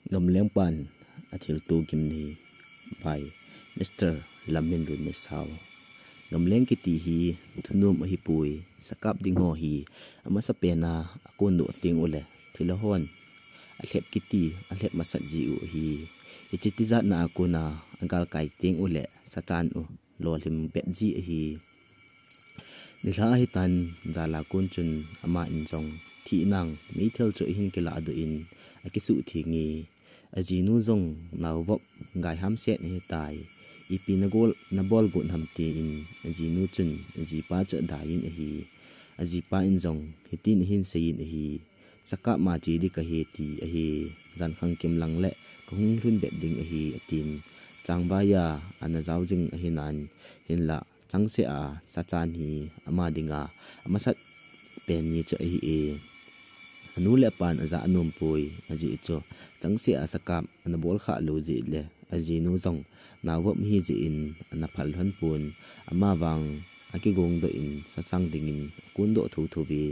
ngam leng pan athil tu kim ni bai Mr. Lamin Run me saw ngam leng ki ti hi thunum hi pui sakap ding ho hi ama sa pena akon do ting ule thilahon a hlep ki ti a hlep masat ji u hi ichiti za na akuna angal kai ting ule sa chan u lo lim bet ji hi nila hi tan zala kun chun ama in jong thi nang mi thel cho hin ke la do in akisu thi ngi ajinu jong naw vop ngai ham set hi tai ipi na gol na bol gun ham ti in ajinu chun ji pa cho da in hi aji pa in jong hitin hin sein hi saka ma chi di ka he ti hi zan khang kim lang le kung hun bet ding hi tin chang ba ya ana zaw jing hi nan hin la chang se a sa chan hi ama dinga ama sat pen ni cho hi e anu le pan aza anum pui aji cho chang se a sakap ana bol kha lo ji le aji nu jong na wop hi ji in ana phal han pun ama wang aki gong do in sa chang ding in kun do thu thu bi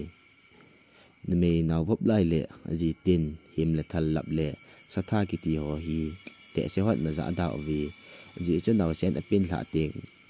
me na wop lai le aji tin him le thal lap le sa tha ki ti ho hi te se hot na za da wi ji cho naw sen apin hla teng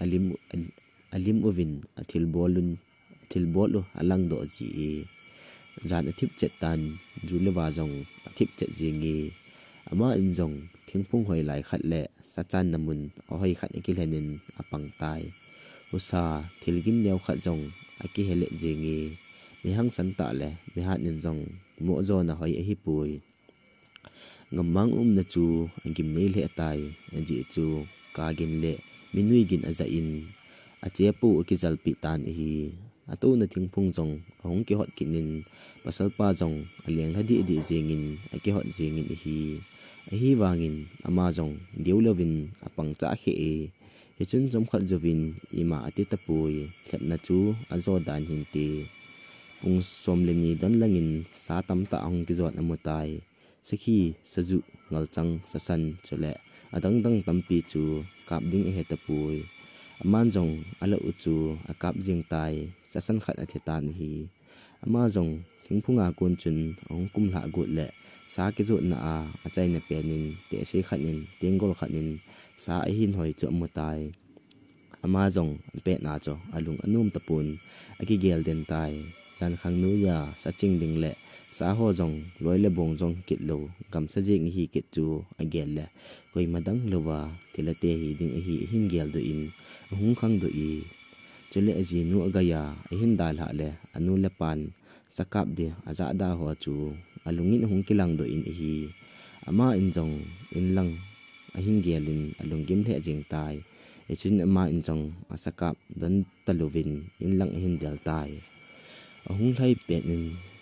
alim ovin athil bolu alang do ji jan athip chet tan julewa jong athip chet jingi ama in jong thingphung hoi lai khat le sa chan namun hoi khat ki lenin apang tai usa thilgin neu khat jong aki hele jingi mi hang san ta le mi hat nin jong mo zo na hoi hi pui ngamang na chu angim nei le tai ji chu ka gin le minui gin aza in ache pu ki jalpi tan hi atu na thingphung jong hong ki hot kinin pasal pa jong aleng hadi di jengin aki hot jengin hi wangin ama jong deulovin apang cha khe e chun jom khat jovin ima ati tapui khet na chu azo dan hin ti pung som le ni don langin sa tam ta ong ki zot amutai sakhi saju ngalchang sasan chole adang dang tampi chu kap ding he tapui aman jong ala uchu akap jing tai sasan khat athetan hi ama jong thingphunga kun chun ong kum la gut le sa ki zu na a achai na penin te se khanin tengol khanin sa hin hoi chu mutai ama jong pe na cho alung anum tapun aki gel den tai jan khang nu ya sa ching ding le sa ho jong loi le bong jong kit lo gam sa jing hi kit chu agel le koi madang lowa tilate hi ding hi hin gel do in hung khang do i chule aji nu agaya hin dal ha le anu le pan sakap de aza da ho chu alungin hung kilang do in hi ama in jong in lang ahin gelin alungim the jing tai echin ama in jong asakap don talovin in lang hin del tai ahung lai pe nin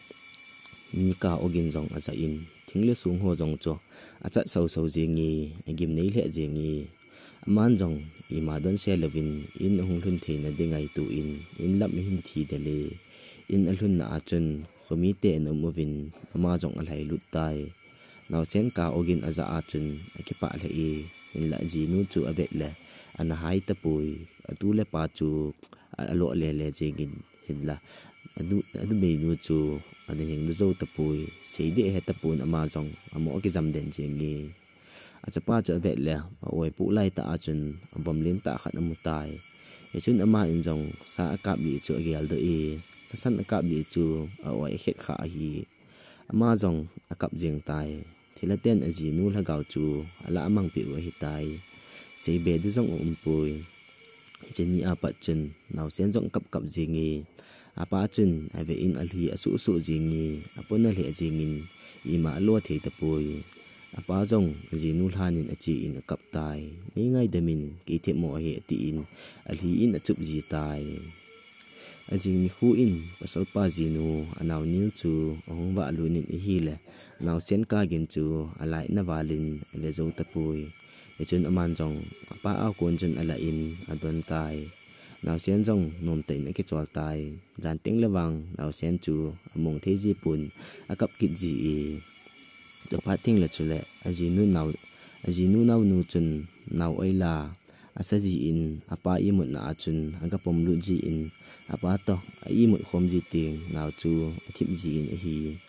mi ka ogin jong aza in thingle sung ho jong cho acha sau sau jingi agim nei le jingi aman jong ima don se lovin in hung thun the na dingai tu in lam hin thi dele in alhun na achun khomi te no movin ama jong alhai lut tai naw sen ka ogin aza achun akipa le e in la ji nu chu abet le ana hai ta pui atu le pa chu alo le le jingin hin la adu me nu chu ana hing nu zo ta pui sei de he ta pun ama jong amo ki jam den jingi achapa cha vet le oi pu lai ta achun bom lin ta khat amutai e chun ama in jong sa akap bi chu gel do e sa san akap bi chu oi het kha hi ama jong akap jing tai thilaten aji nu la gaw chu ala amang pi wa hi tai chei be du jong pui cheni apa chun naw sen jong kap jingi apa chun ave in alhi asu su jingi apona le jingin ima lo the ta pui apa jong ji nu hanin achi in kap tai ni ngai damin ki the mo he ti in alhi in achup ji tai ajing ni khu in pasal pa ji nu anaw nil chu ong wa lunin hi le naw sen ka gin chu alai na walin le zo ta pui e chun aman jong apa a kon chun ala in adon tai naw sen jong nom te na ki chol tai jan ting lewang naw sen chu among the ji pun akap kit ji e to pating la chule aji nu naw nu chun naw oila asaji in apa i mut na achun aga pom lu ji in apa to i mut khom ji ting naw chu athip ji in hi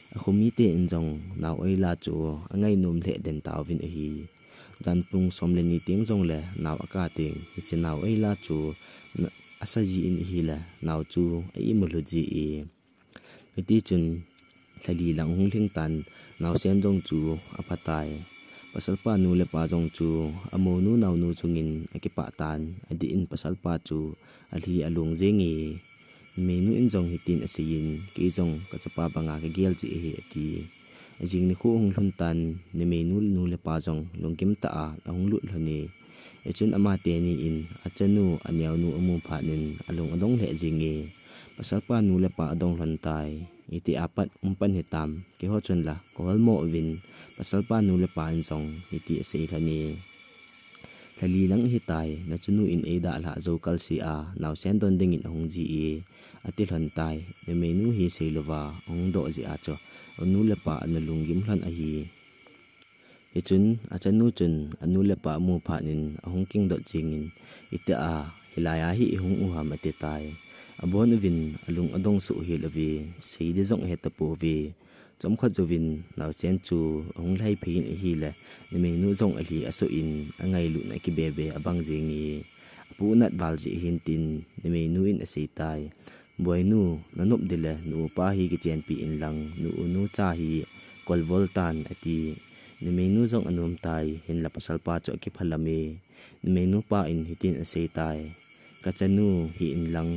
khumi te in jong naw ai la chu angai num le den taw vin hi dan pung som le ni ting jong le naw aka ting hi chi naw ai la chu asa ji in hi la naw chu ai mu lu ji e ti chun thali lang hung thing tan naw sen jong chu apatai pasal pa nu le pa jong chu amo nu naw nu chungin akipa tan adi in pasal pa chu ali alung zengi menu in jong hitin asin ki jong ka chapa banga ke gel chi hi ati ajing ni khu hung hlun tan ni menu nu le pa jong longkim ta a hung lut hlani echun ama te ni in achanu anyau nu amu pha nin alung adong le jingi pasal pa nu le pa adong hlan tai iti apat umpan hitam ke ho chun la kol mo win pasal pa nu le pa in jong iti sei hlani thali lang hi tai na chunu in eda la zo kal si a naw sen don ding in hong ji e ati hlan tai ne menu hi seilova ong do ji a cho anu le pa an lungim hlan a hi e chun a chanu chun anu le pa mu pha nin ahong king do chingin ite a hilaya hi hong u ha mate tai abon vin alung adong su hi lawi sei de jong he ta po vi chom khat jovin naw chen chu ong lai phin hi le ni menu jong a hi aso in angai lu na ki bebe abang jingi pu nat bal ji hin tin ni menu in asei tai boy nu nanup dile nu pa hi ki chen pi in lang nu cha hi kol voltan ati ni menu jong anum tai hin la pasal pa cho ki phalami ni menu pa in hitin asei tai kachanu hi in lang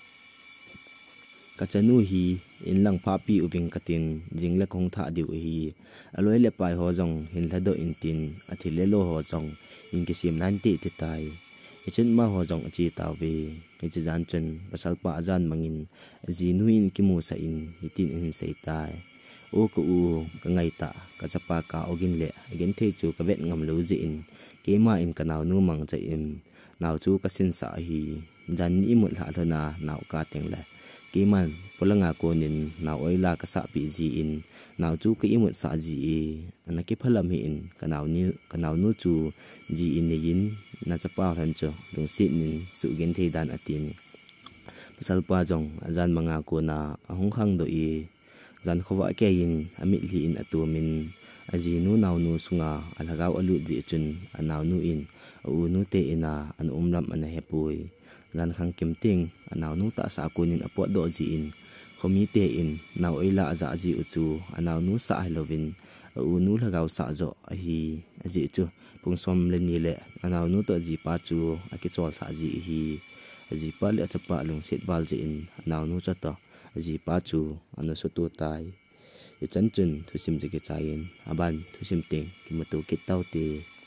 kachanu hi in lang pha pi ubing katin jingla khong tha diu hi aloi le pai ho jong hin thado in tin athi le lo ho jong in ki sim nan ti ti tai ichin ma ho jong chi taw ve ke chi jan chen basal pa jan mangin ji nu in ki mu sa in hitin in sei tai o ko u ka ngai ta ka chapa ka ogin le again the chu ka vet ngam lo ji in ke ma in kanaw nu mang cha im naw chu ka sin sa hi jan ni mu la thona naw ka teng le kiman polanga konin naw oila ka sa pi ji in naw chu ka imut sa ji e anaki phalam hi in kanaw nu chu ji in ne yin na chapa han cho lung si nin su gen thei dan atin pasal pa jong ajan manga ko na ahong khang do e jan khowa ke in amit li in atumin aji nu naw nu sunga alagaw alu ji chun anaw nu in u nu te ina an umlam an hepui lan khang kim ting anaw nu ta sa kunin apo do ji in khomi te in naw ila za ji uchu anaw nu sa halovin u nu lagaw sa zo a hi aji chu pungsom le ni le anaw nu to ji pa chu aki chol sa ji hi aji pa le chapa lung set bal ji in anaw nu cha to aji pa chu ana so tu tai e chan chun thusim ji ke chain aban thusim ting ki matu ki tau te